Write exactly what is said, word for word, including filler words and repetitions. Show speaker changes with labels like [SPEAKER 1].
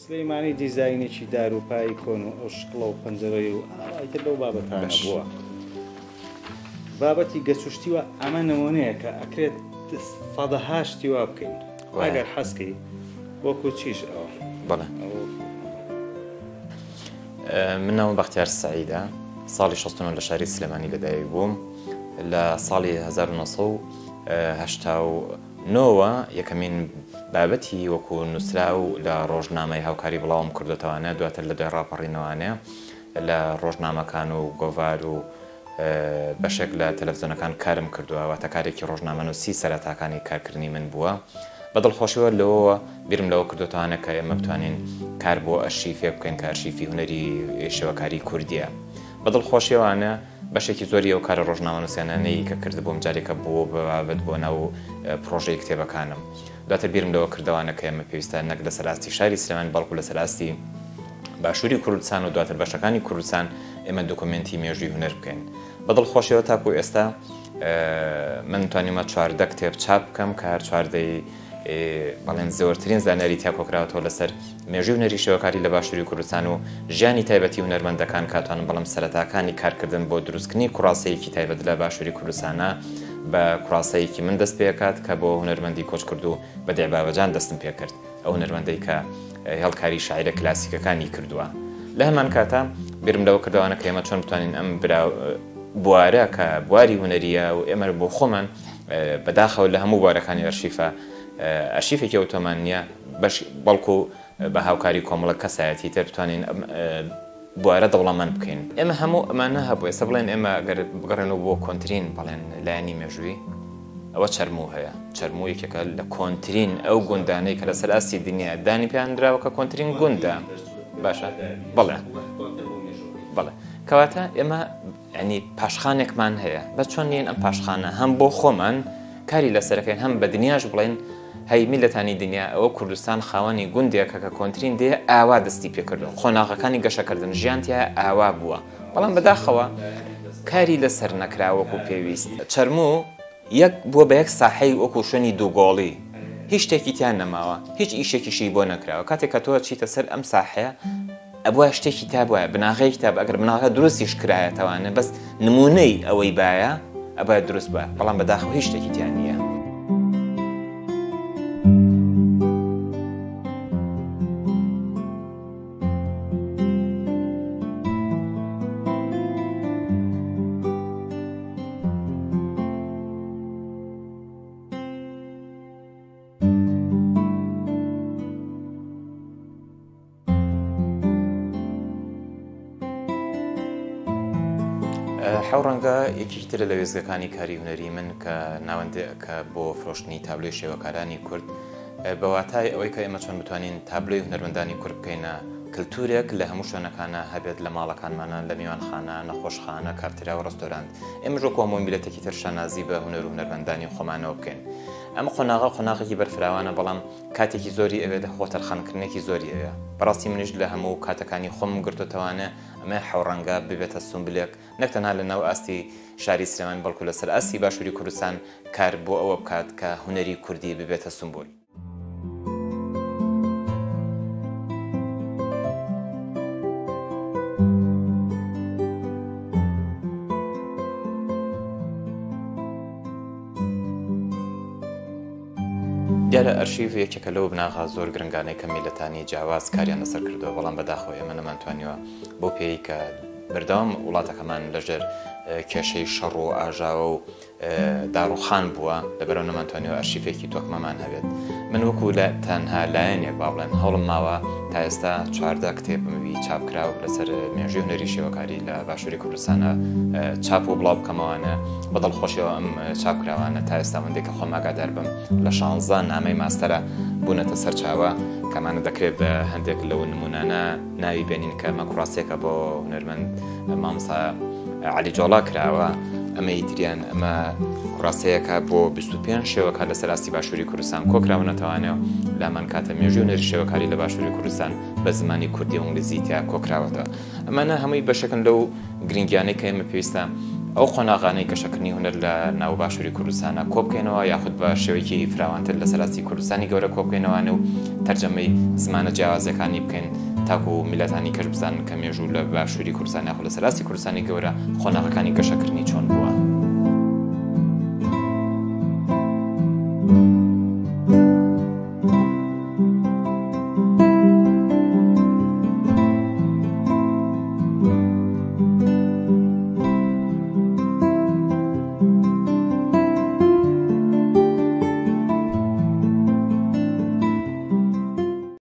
[SPEAKER 1] سلەیمانی دیزاینێکی داروپایی کۆن و ئەو شکڵە و پەنجەرەی و ئایتر لەو بابەتانە بووە. بابەتی گەچوشتیوە ئەمە نمونەیە کە ئەکرێت سەدەها شتی وا بکەین ئەگەر حەزکەی وەکو چیش ئەوە.
[SPEAKER 2] بەڵێ من ناوم بەختیار سەعیدە، ساڵی شەست و نۆ لە شاری سلێمانی لەدایک بووم. لە ساڵی هەزار و نۆ سەد و هەشتا و نۆوە یەکەمین بابەتی وەکو نووسراو لە ڕۆژنامەی هاوکاری بڵاوم کردوتەوانە، دواتر لە دوای ڕاپەڕینەوانەیە لە ڕۆژنامەکان و گۆڤار و بەشێک لە تەلەڤیزۆنەکان کارم کردووە، واتە کارێکی ڕۆژنامەنووسی سەرەتاکانی کارکردنی من بووە. بەدڵخۆشیەوە لەوەوە بیرم لەوە کردوتەوانە کە ئێمە بتوانین کار بۆ ئەرشیف فێ بکەین کە ئەرشیفی هونەری شێوەکاری کوردیە. بەدڵخۆشیەوانە بەشێکی زۆری ئەو کارە ڕۆژنامەنووسیانانەی کە کرد بۆم جارێکە بووە بەبابەت بۆ ناو پرۆژەی کتێبەکانم. دواتر بیرم لەوە کردوانە کە ئێمە پێویستە نەک لە سەراستی شاری سلێمانی بەڵکو لە سەراستی باشووری کوردستان و دواتر بەشەکانی کوردستان ئێمە دۆکومنتی مێژووی هونەر بکەین. بەدڵخۆشیەوە تاکو ئێستا من توانیمە چواردە کتێب چاپ بکەم کە هەر چواردەی بەڵێن زۆرترین زانیاری تیا کۆکراوەتەوە لەسەر مێژووی هونەری شێوەکاری لە باشووری کوردستان و ژیانی تایبەتی هونەرمەندەکان کاتوانم بەڵام سەرەتاکانی کارکردن بۆ دروستکردنی کوڕاسەیەکی تایبەت لە باشووری کوردستانە بە کوڕاسەیەکی من دەست پێکات کە بۆ هونەرمەندی کۆچ کرد و بە دێبابەجان دەستم پێ کرد، ئەو هونەرمەندەی کە هێڵکاری شاعیرە کلاسیکەکانی کردووە. لە هەمان کاتە بیرم لەوە کردوانە کە ئێمە چۆن بتوانین ئەم بوارە کە بواری هونەریە و ئێمە بۆ خۆمان بەداخەوە لە هەموو بوارەکانی ئەرشیفە ئەرشیفێکی ئۆتۆمان نییە بەڵکو بە هاوکاری کۆمەڵە کەسایەتی تر بتوانین بوارە دەوڵەمەند بکەین. ئێمە هەموو ئەمانە هەبوو. ئێستا بڵێن ئێمە ئەگەر بگەڕێنەوە بۆ کۆنترین بڵێن لایەنی مێژووی ئەوە چەرموو هەیە. چەرموو یەکێکە لە کۆنترین ئەو گوندانەی کە لە سەراستی دنیا دانی پێیان دراوە کە کۆنترین گوندە. باشە بەڵێ بەڵێ کەواتە ئێمە ینی پاشخانێکمان هەیە، بە چۆن نیەن ئەم پاشخانە هەم بۆ خۆمان کاری لەسەرەکەین هەم بە دنیاش بڵێن هەی میلەتانی دنیا ئەوە کوردستان خاوەنی گوندێکە کە کۆنترین دێ ئاوا دەستی پێکردن، خۆناغەکانی گەشەکردن ژیانتیا ئاوا بووە، بەڵام بەداخەوە کاری لەسەر نەکراوەکو پێویست. چەرموو یەک بووە بە یەک ساحەی وەکو شوێنی دووگۆڵی، هیچ شتێکی تیان نەماوە، هیچ ئیشێکیشی بۆ نەکراوە. کاتێک کە تۆ چیتە سەر ئەم ساحەیە ئەبووە شتێکی تا بووە بناغەی کتاب ئەگەر بناغە دروستیش کرایەتەوانە بەس نمونەی ئەوەی باە ئەبای دروست بە، بەڵام بەداخەوە هیچ شتێکی تیان نییە. حەو ڕەنگە یەکێکی ترە لە وێزگەکانی کاری هونەری من کە ناوەندەکە بۆ فرۆشتنی تابلۆی شێوەکارانی کورد بەواتای ئەوەی کە ئێمە چۆن بتوانین تابلۆی هونەرمەندانی کورد بکەینە کللتورێک لە هەموو شوێنەکانە هەبێت لە ماڵەکانمانە، لە میوانخانە، نەخۆشخانە، کافتریا و ڕستۆرانت. ئێمە ژۆ کۆمەڵ میلەتێکی تر شانازی بە هونەر و هونەرمەندانی خۆمانەوە بکەین. ئەمە قۆناغا قۆناغێکی بەرفراوانە، بەڵام کاتێکی زۆری ئەوێت خۆتەرخانکردنێکی زۆری ئەوێ. بەڕاستی منیش لە هەموو کاتەکانی خۆم گرتوتەوانە ئەمە حەو ڕەنگە ببێتە سومبلێک نەک تەنها لە ناو ئاستی شاری سلێمانی بەڵکو لەسەر ئاستی باشووری کوردستان کار بۆ ئەوە بکات کە هونەری کوردی ببێتە سومبول. دیارە ئەرشیف یەکێکە لەو بناغا زۆر گرنگانەی کە میلەتانی جیاواز کاریان لەسەر کردووە، بەڵام بەداخەوە ئێمە نەمانتوانیوە بۆ پێی کە بەردەوام وڵاتەکەمان لەژێر کێشەی شەڕ و ئاژاوە و داڕوخان بووە، لەبەرەوە نەمانتوانیوە ئەرشیفێکی تۆکمەمان هەبێت. من وەکو لە تەنها لایەنێک با بڵێن هەوڵم ماوە تا ئێستا چواردە کتێبمەوی چاپکراوە لەسەر مێژووی هونەری شێوەکاری لە باشووری کوردستانە چاپ و بڵاو بکەمەوانە. بەدڵخۆشیەوە ئەم چاپکراوانە تا ئێستا وەندێکە خۆم ئاگادار بم لە شانزە نامەی ماستەرە بوونەتە سەرچاوە کەمانە دەکرێت بە هەندێک لەو نمونانە ناوی بێنین کە ئەمە کوڕاستێکە بۆ هونەرمەند مامۆستا عەلی جۆڵا کراوە. ئەمە ئیتریان ئەمە کوڕاستەیەکە بۆ بیست و پێنج شێوەکە لە سەراستی باشووری کوردستان کۆکراونەتەوانەوە. لامان کاتە مێژووی هونەری شێوەکاری لە باشووری کوردستان بە زمانی کوردی و ئینگلیزی تیا کۆکراوەتەوە. ئەمانە هەمووی بەشەکەن لەو گرنگیانەی کە ئێمە پێویستە ئەو قۆناغانەی گەشەکردنی هونەر لە ناو باشووری کوردستانە کۆبکەینەوە یاخود بە شێوەیەکی فراوانتر لە سەراستی کوردستانی گەورە کۆبکەینەوەوانە و تەرجەمەی زمانە جیاوازەکانی بکەین تاکو و میلەتانی کەش بزانن کە مێژوو لە باشووری کوردستان یاخود لە سەراستی کوردستانی گەورە قۆناغەکانی گەشەکردنی چۆن بووە.